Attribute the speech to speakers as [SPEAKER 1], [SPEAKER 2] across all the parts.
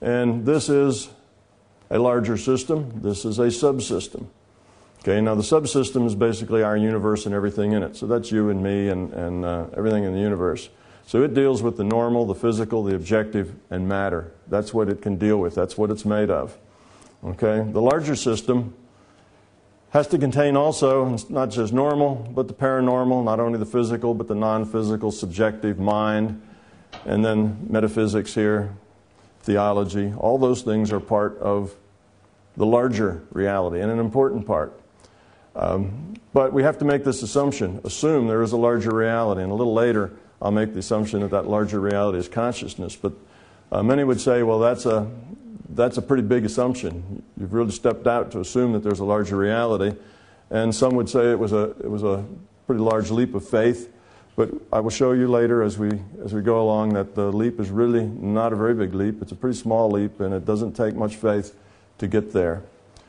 [SPEAKER 1] And this is a larger system. This is a subsystem. Okay, now the subsystem is basically our universe and everything in it. So that's you and me and everything in the universe. So it deals with the normal, the physical, the objective, and matter. That's what it can deal with. That's what it's made of. Okay, the larger system has to contain also not just normal, but the paranormal, not only the physical, but the non-physical, subjective, mind, and then metaphysics here, theology. All those things are part of the larger reality, and an important part. But we have to make this assume there is a larger reality, and a little later I'll make the assumption that that larger reality is consciousness. But many would say, well, that's a pretty big assumption. You've really stepped out to assume that there's a larger reality. And some would say it was a pretty large leap of faith. But I will show you later as we go along that the leap is really not a very big leap. It's a pretty small leap, and it doesn't take much faith to get there.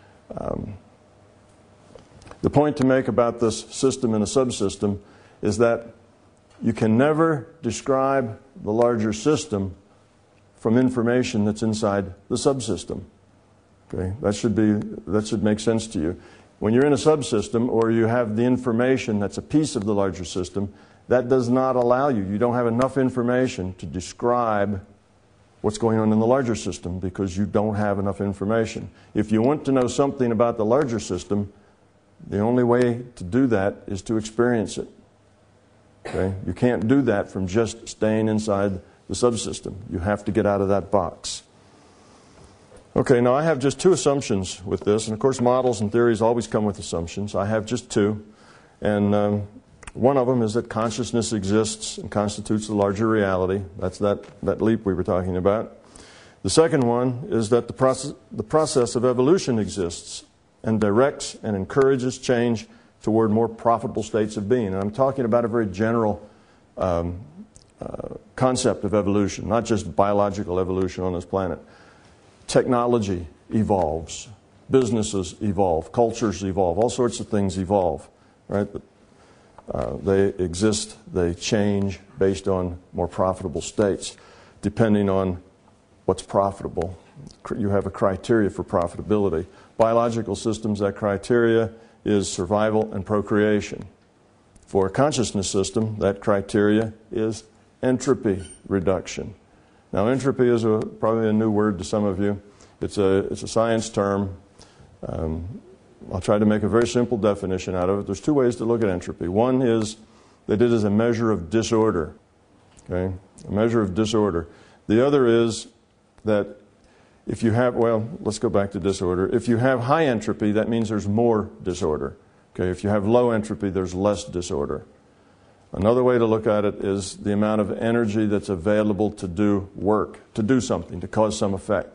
[SPEAKER 1] The point to make about this system and a subsystem is that you can never describe the larger system from information that's inside the subsystem. Okay, that should make sense to you. When you're in a subsystem or you have the information that's a piece of the larger system, that does not allow you. You don't have enough information to describe what's going on in the larger system because you don't have enough information. If you want to know something about the larger system, the only way to do that is to experience it. Okay? You can't do that from just staying inside the subsystem. You have to get out of that box. Okay, now I have just two assumptions with this, and of course models and theories always come with assumptions. I have just two, and one of them is that consciousness exists and constitutes the larger reality. That's that leap we were talking about. The second one is that the process of evolution exists and directs and encourages change toward more profitable states of being. And I'm talking about a very general concept of evolution, not just biological evolution on this planet. Technology evolves, businesses evolve, cultures evolve, all sorts of things evolve, right? They exist, they change based on more profitable states, depending on what's profitable. You have a criteria for profitability. Biological systems, that criteria is survival and procreation. For a consciousness system, that criteria is entropy reduction. Now, entropy is probably a new word to some of you. It's a science term. I'll try to make a very simple definition out of it. There's two ways to look at entropy. One is that it is a measure of disorder. Okay? A measure of disorder. The other is that if you have, well, let's go back to disorder. If you have high entropy, that means there's more disorder. Okay? If you have low entropy, there's less disorder. Another way to look at it is the amount of energy that's available to do work, to do something, to cause some effect.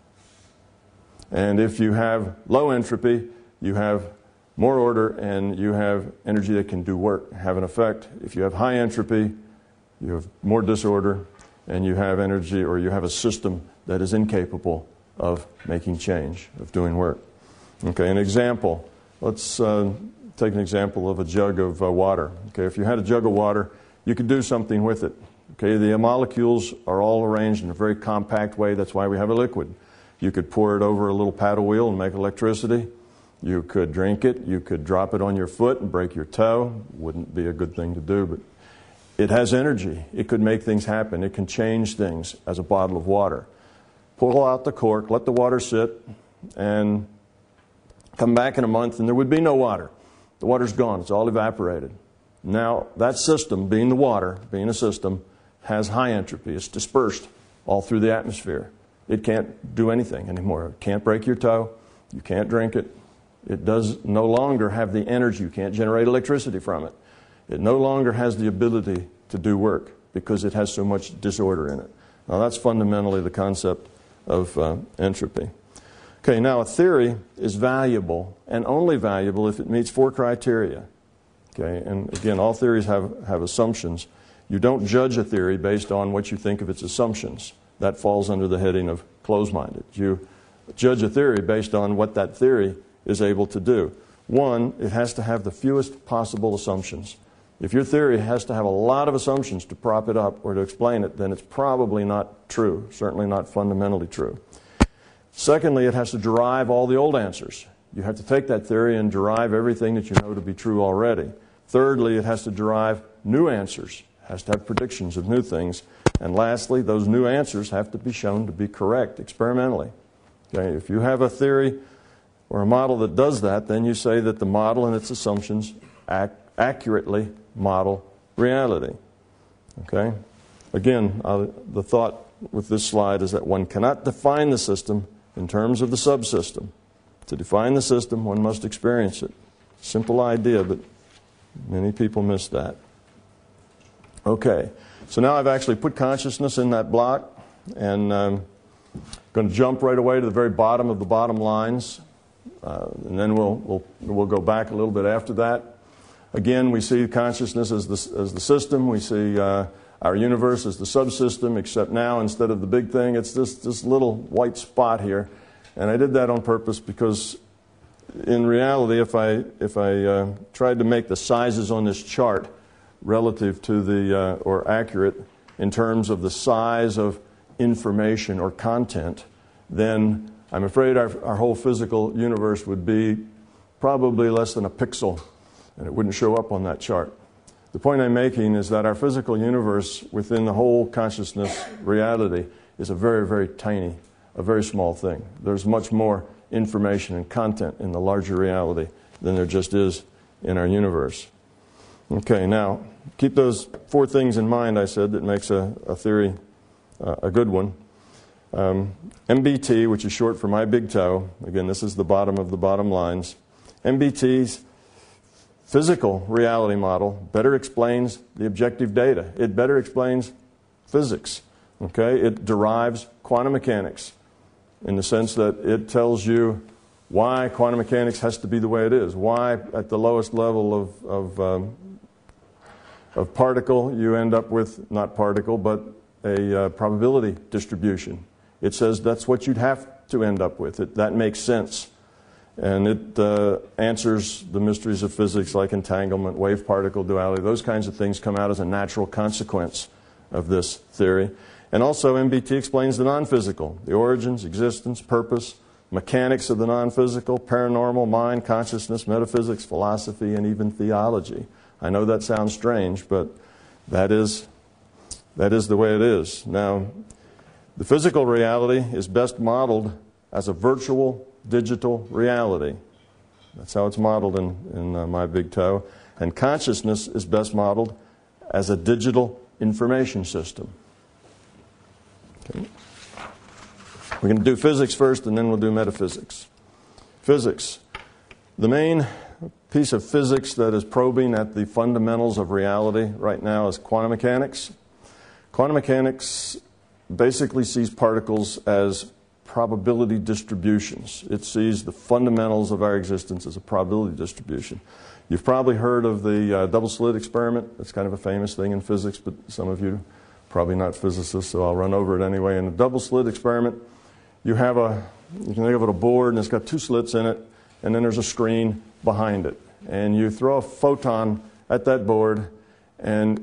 [SPEAKER 1] And if you have low entropy, you have more order and you have energy that can do work, have an effect. If you have high entropy, you have more disorder and you have energy, or you have a system that is incapable of making change, of doing work. Okay, an example. Let's take an example of a jug of water. Okay, if you had a jug of water, you could do something with it. Okay, the molecules are all arranged in a very compact way. That's why we have a liquid. You could pour it over a little paddle wheel and make electricity. You could drink it. You could drop it on your foot and break your toe. Wouldn't be a good thing to do, but it has energy. It could make things happen. It can change things as a bottle of water. Pull out the cork, let the water sit, and come back in a month and there would be no water. The water's gone. It's all evaporated. Now, that system, being the water, being a system, has high entropy. It's dispersed all through the atmosphere. It can't do anything anymore. It can't break your toe. You can't drink it. It does no longer have the energy. You can't generate electricity from it. It no longer has the ability to do work because it has so much disorder in it. Now, that's fundamentally the concept of entropy. Okay, now a theory is valuable and only valuable if it meets 4 criteria. Okay, and again, all theories have assumptions. You don't judge a theory based on what you think of its assumptions. That falls under the heading of closed-minded. You judge a theory based on what that theory is able to do. One, it has to have the fewest possible assumptions. If your theory has to have a lot of assumptions to prop it up or to explain it, then it's probably not true, certainly not fundamentally true. Secondly, it has to derive all the old answers. You have to take that theory and derive everything that you know to be true already. Thirdly, it has to derive new answers. It has to have predictions of new things. And lastly, those new answers have to be shown to be correct experimentally. Okay? If you have a theory or a model that does that, then you say that the model and its assumptions accurately model reality. Okay? Again, the thought with this slide is that one cannot define the system in terms of the subsystem. To define the system, one must experience it. Simple idea, but many people miss that. Okay, so now I've actually put consciousness in that block, and I'm going to jump right away to the very bottom of the bottom lines, and then we'll go back a little bit after that. Again, we see consciousness as the system. We see our universe as the subsystem, except now instead of the big thing, it's this little white spot here. And I did that on purpose because in reality, if I tried to make the sizes on this chart relative to or accurate in terms of the size of information or content, then I'm afraid our whole physical universe would be probably less than a pixel, and it wouldn't show up on that chart. The point I'm making is that our physical universe within the whole consciousness reality is a very, very tiny, a very small thing. There's much more information and content in the larger reality than there just is in our universe. Okay, now, keep those four things in mind, I said, that makes a theory a good one. MBT, which is short for my big toe, again, this is the bottom of the bottom lines. MBT's physical reality model better explains the objective data. It better explains physics. Okay? It derives quantum mechanics in the sense that it tells you why quantum mechanics has to be the way it is, why at the lowest level of particle you end up with, not particle, but a probability distribution. It says that's what you'd have to end up with. That makes sense. And it answers the mysteries of physics like entanglement, wave-particle duality. Those kinds of things come out as a natural consequence of this theory. And also MBT explains the non-physical, the origins, existence, purpose, mechanics of the non-physical, paranormal, mind, consciousness, metaphysics, philosophy, and even theology. I know that sounds strange, but that is the way it is. Now, the physical reality is best modeled as a virtual digital reality. That's how it's modeled in my big toe. And consciousness is best modeled as a digital information system. Okay. We're going to do physics first, and then we'll do metaphysics. Physics. The main piece of physics that is probing at the fundamentals of reality right now is quantum mechanics. Quantum mechanics basically sees particles as probability distributions. It sees the fundamentals of our existence as a probability distribution. You've probably heard of the double-slit experiment. That's kind of a famous thing in physics, but some of you probably not physicists, so I'll run over it anyway. In the double-slit experiment, you can think of it a board, and it's got two slits in it, and then there's a screen behind it. And you throw a photon at that board, and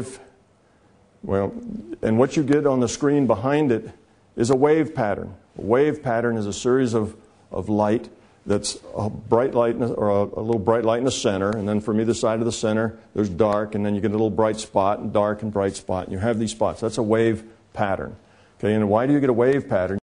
[SPEAKER 1] what you get on the screen behind it is a wave pattern. A wave pattern is a series of light that's a bright light or a little bright light in the center, and then from either side of the center there's dark, and then you get a little bright spot and dark and bright spot, and you have these spots. That's a wave pattern. Okay, and why do you get a wave pattern?